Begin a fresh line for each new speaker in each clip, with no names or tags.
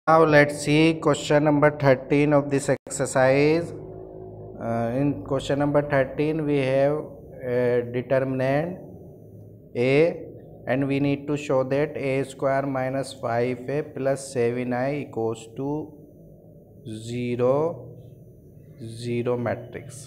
Now let's see question number 13 of this exercise. In question number 13 we have determinant a, and we need to show that a square minus 5a plus 7i equals to 0 0 matrix.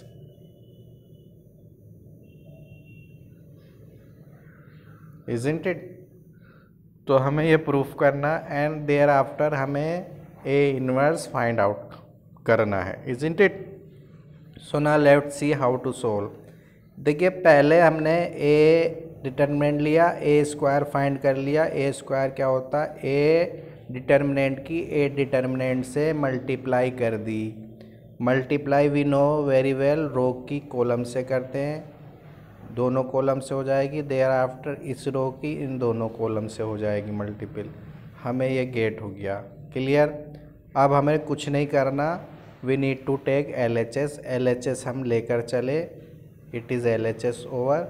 Isn't it? तो हमें ये proof करना and there after हमें ए inverse find out करना है. Isn't it? So now let's see how to solve. देखिए पहले हमने ए डिटर्मिनेंट लिया, ए स्क्वायर फाइंड कर लिया. ए स्क्वायर क्या होता है? ए डिटर्मिनेंट की ए डिटर्मिनेंट से मल्टीप्लाई कर दी. Multiply we know very well, row की कॉलम से करते हैं, दोनों कॉलम से हो जाएगी. देयर आफ्टर इस रो की इन दोनों कॉलम से हो जाएगी मल्टीपल. हमें ये गेट हो गया. क्लियर? अब हमें कुछ नहीं करना. We need to take LHS. LHS हम लेकर चले. It is LHS over.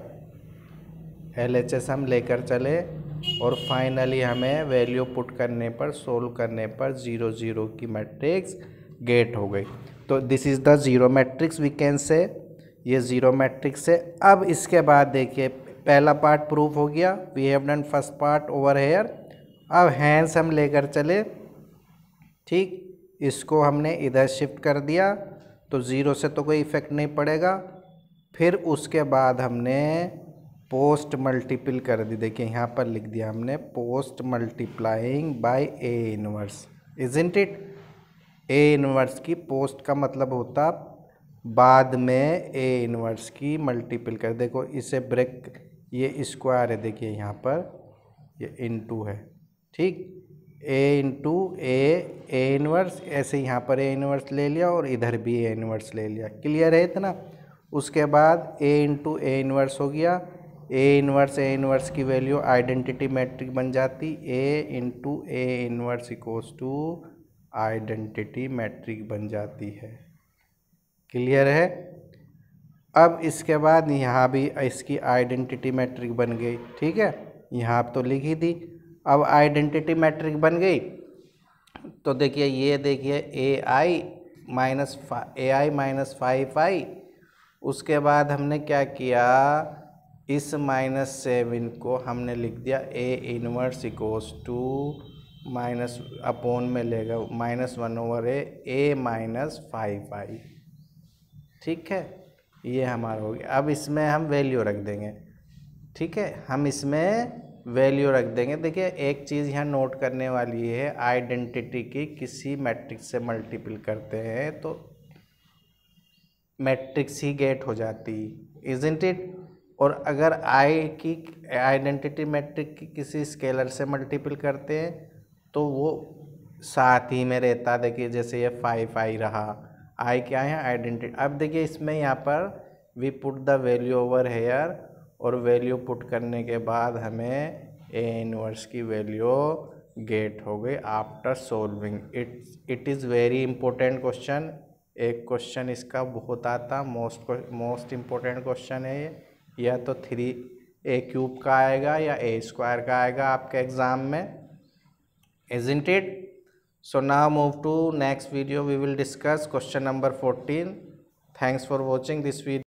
LHS हम लेकर चले और फाइनली हमें वैल्यू पुट करने पर, सोल्व करने पर 0 0 की मैट्रिक्स गेट हो गई. तो this is the zero matrix we can say. ये ज़ीरो मैट्रिक्स है. अब इसके बाद देखिए पहला पार्ट प्रूफ हो गया. We have done first part over here. अब हैंस हम लेकर चले. ठीक, इसको हमने इधर शिफ्ट कर दिया तो ज़ीरो से तो कोई इफेक्ट नहीं पड़ेगा. फिर उसके बाद हमने पोस्ट मल्टीपल कर दी. देखिए यहाँ पर लिख दिया हमने post multiplying by A inverse. Isn't it? A inverse की पोस्ट का मतलब होता बाद में ए इनवर्स की मल्टीपल कर. देखो इसे ब्रेक, ये स्क्वायर है, देखिए यहाँ पर ये इनटू है. ठीक, ए इंटू ए इनवर्स. ऐसे यहाँ पर ए इनवर्स ले लिया और इधर भी ए इनवर्स ले लिया. क्लियर है इतना? उसके बाद ए इंटू ए इनवर्स हो गया. ए इनवर्स की वैल्यू आइडेंटिटी मैट्रिक बन जाती. A into A inverse equals to identity matrix बन जाती है. क्लियर है? अब इसके बाद यहाँ भी इसकी आइडेंटिटी मैट्रिक बन गई. ठीक है, यहाँ तो लिख ही दी. अब आइडेंटिटी मैट्रिक बन गई तो देखिए ये देखिए AI माइनस 5i. उसके बाद हमने क्या किया, इस -7 को हमने लिख दिया A inverse equals to minus upon में लेगा -1 ओवर ए माइनस 5i. ठीक है, ये हमारा हो गया. अब इसमें हम वैल्यू रख देंगे. ठीक है, हम इसमें वैल्यू रख देंगे. देखिए एक चीज़ यहाँ नोट करने वाली है, आइडेंटिटी की किसी मैट्रिक्स से मल्टीपल करते हैं तो मैट्रिक्स ही गेट हो जाती. Isn't it? और अगर आई की आइडेंटिटी मैट्रिक की किसी स्केलर से मल्टीपल करते हैं तो वो साथ ही में रहता. देखिए जैसे ये 5i रहा, आई क्या है? आइडेंटिटी. अब देखिए इसमें यहाँ पर we put the value over here और वैल्यू पुट करने के बाद हमें ए इनवर्स की वैल्यू गेट हो गई after solving. It is very important question. एक क्वेश्चन इसका बहुत आता, मोस्ट इम्पोर्टेंट क्वेश्चन है ये. या तो 3a³ का आएगा या a² का आएगा आपके एग्ज़ाम में. Isn't it? So now move to next video. We will discuss question number 14. Thanks for watching this video.